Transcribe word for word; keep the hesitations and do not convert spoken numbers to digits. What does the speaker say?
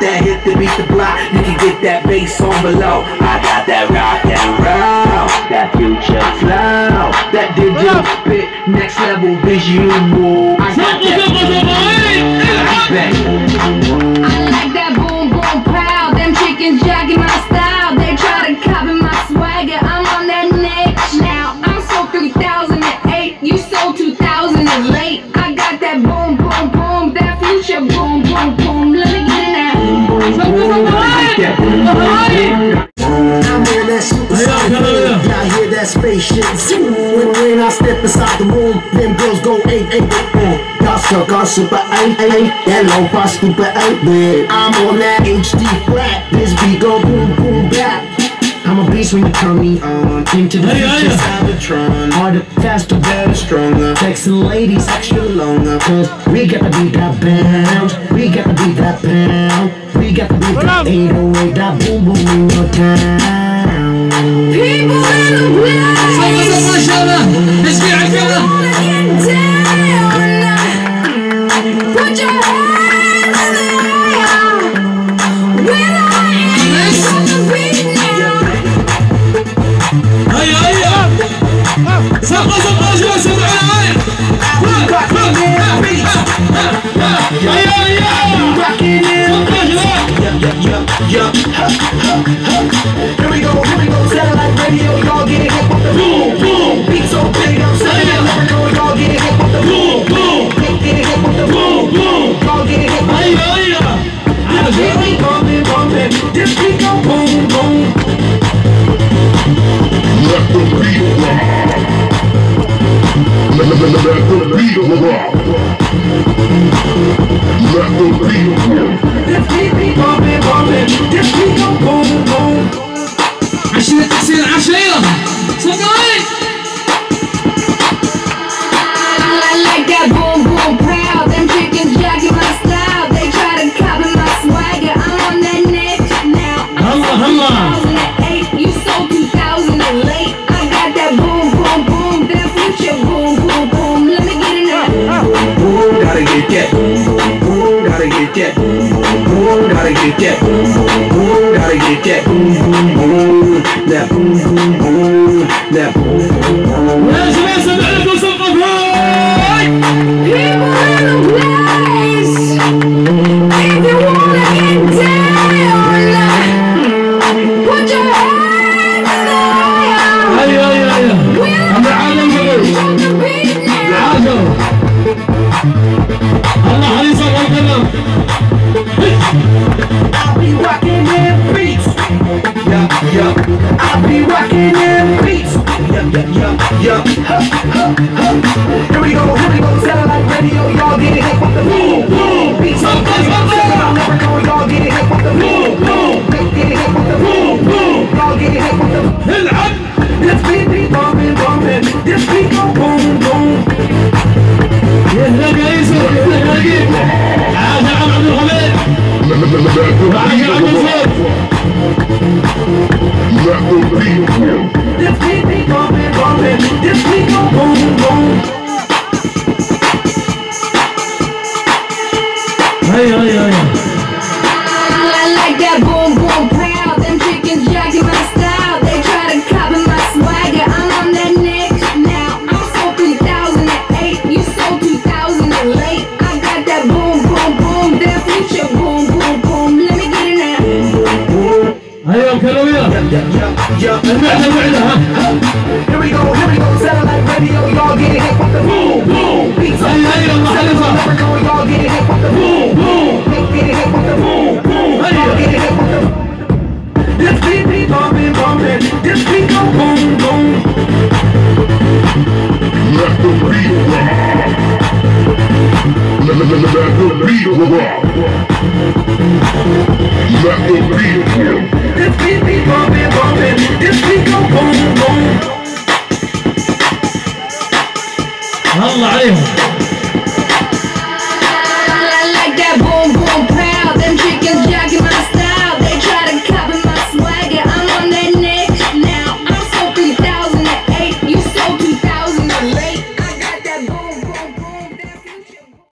that hit to beat the block. You can get that bass on below. I got that rock and roll, that future flow, that digital spit, next level visual. I got that. I like that boom boom pow. Them chickens jacking my style. They try to copy my swagger. I'm on that next now. I'm so three thousand eight. You so two thousand late. I got that boom boom boom. That future boom boom boom. Let me get it now. I'm on that super sonic boom. Y'all hear that spaceship zoom. When, when I step inside the room, them girls go eight eight eight. Y'all suck on super eight eight. That low bar stupid eight bit. I'm on that H D flat. This beat go boom boom back. I'm a beast when you turn me on. Into the future Cybertron. Harder, faster, better, stronger. Texting ladies extra longer. Cause we got to beat that bounce. We got to beat that pound. We got to beat that eight oh eight. That boom boom in your town. People in the place. Let's get it together. Get down. Put your hands in the air. When I am on the beat now. هيا هيا سقط سقط شو سمع معايا هيا هيا Here we go, here we go, satellite radio, y'all get hit with the boom, boom. Beat so big, I'm saying, y'all get hit with the boom, boom. Get hit with the boom, boom. Y'all get hit with the هيا هيا this beat bumpin', bumpin', this beat go boom, boom. Let the beat rock. Let, let, let, let the beat rock. Let the beat rock. This beat be bumpin', bumpin', this beat go boom, boom. عشرة تكسير عشرة صدقني. I like that boom boom proud. Them chickens jacking my style. They try to copy my swagger. I'm on that next now. I'm Allah, so Allah. two thousand eight. You so two thousand late. I got that boom boom boom. That future boom boom boom. Let me get it now. Boom, gotta get that. Boom, boom, gotta get that. Boom, boom, gotta get that. Boom, boom, gotta get that. Boom, boom, boom. That boom, boom, boom. That boom, boom, boom. يا شباب سمع لكم سقف هاي. People in the place. If you wanna get down, put your hands in the air. هيا هيا هيا أنا عالم هذول On the beat now. عاشوا الله علي صار الكلام. I'll be rockin' them beats. Yeah, yeah. I'll be rocking them beats. Yeah, yeah, yeah, yeah. Ha, ha, ha. Here we go, here we go. Satellite radio, y'all get hit with the boom, boom. Beats so big, I'm saying I'll never know. Y'all get hit with the boom, boom. They get hit with the boom, boom. Y'all get hit with the. العب. This beat be bumpin', bumpin'. This beat go boom, boom. يهلا قيس يهلا قيس. عاش عم عبد الحميد. Let, let, let, let the عاش beat عبد rock. الزيد. Let the beat rock. This beat be bumpin', bumpin'. This beat go boom, boom. هيا هيا هيا. I like that boom boom proud. Them chickens jacking my style. They try to copy my swagger. I'm on that next now. I'm so three thousand eight. You so two thousand late. I got that boom boom boom. That future boom boom boom. Let me get it now. هيا كلوية. Yeah, yeah, yeah. المعدة المعدة ها. Here we go, here we go. Satellite radio, y'all get hit with the boom, boom. Beats on هيا هيا الله never خليفة. know. Y'all get hit with the boom, boom. They get hit with the boom, boom. Y'all get hit with the. This beat be bumpin', bumpin'. This beat go boom, boom. Let the beat rock. Let, let, let, let the beat rock. Let the beat rock. This beat be bumpin', bumpin'. This beat go boom, boom. الله عليهم.